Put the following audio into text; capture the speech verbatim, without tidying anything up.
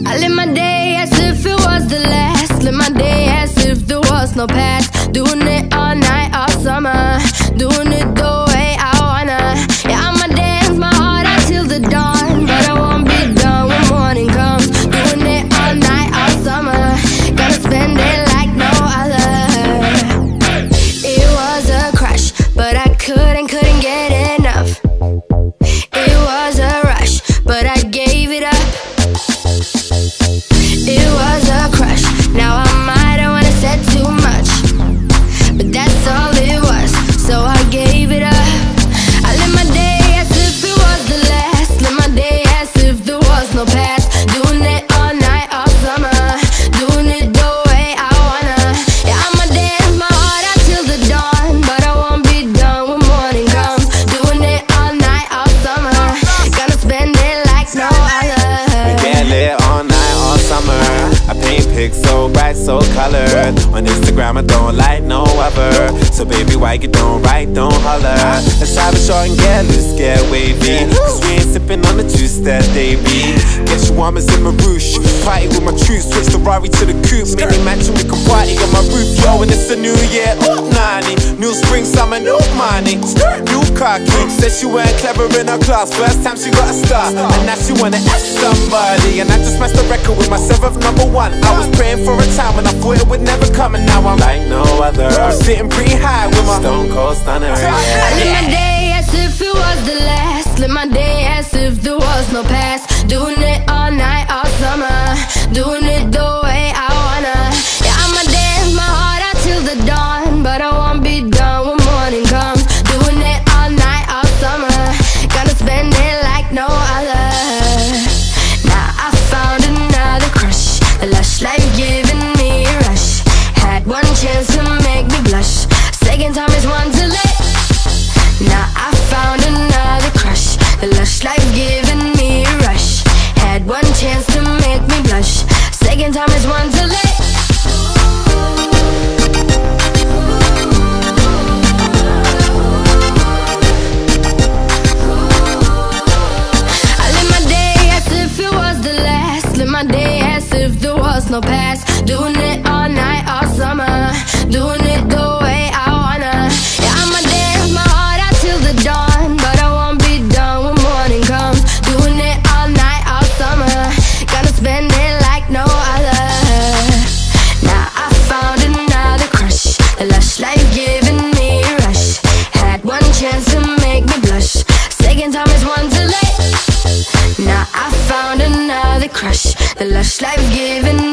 I live my day as if it was the last. Live my day as if there was no past. Doing it all night, all summer. Doing it the way I wanna. Yeah, I'ma dance my heart out till the dawn, but I won't be done when morning comes. Doing it all night, all summer. Gonna spend it like no other. It was a crush, but I couldn't, couldn't get enough. It was a rush, but I gave it up. It was a crush, now I might have wanna said too much, but that's all it was, so I gave it up. I live my day as if it was the last. Live my day as if there was no past. Doing it all night, all summer. Doing it the way I wanna. Yeah, I'ma dance my heart out till the dawn, but I won't be done when morning comes. Doing it all night, all summer. Gonna spend it like no other. We get lit all night, all summer. I paint pics so bright, so colored. On Instagram I don't like no other. So baby, why you don't write, don't holler. Let's have a short and get loose, get wavy. Cause we ain't sipping on the juice that they be. Get shawarmas in my roosh. Party with my troops, switch the Rari to the coupe. Mini mansion, we can party on my roof. Yo, and it's a new year, oh ninety. New spring, summer, new money. New car key. Said she weren't clever in her class. First time she got a star, and now she wanna ask somebody. And I just smashed the record with my seventh number one. I was praying for a time when I thought it would never come, and now I'm like no other. I'm sitting pretty high with my stone cold stunner. I live my day as if it was the last. Live my day as if there was no past. Doing it all night, all summer. Doing it the way I wanna. Yeah, I'ma dance my heart out till the dawn, but I won't be done when morning comes. Doing it all night, all summer. Gonna spend it like no other. Now I found another crush. A lush life giving me a rush. Had one chance to make me blush. Second time is one too late. Now I found another crush. The lush life giving me a rush. Had one chance to make me blush. Second time is one too late. I live my day as if it was the last. Live my day as if there was no past. Doing it all night, all summer. Doing it the way I wanna. Yeah, I'ma dance my heart out till the dawn, but I won't be done when morning comes. Doing it all night, all summer. Gonna spend it like no other. Now I found another crush. A lush life giving me a rush. Had one chance to make me blush. Second time is one too late. Now I found another crush. The lush life giving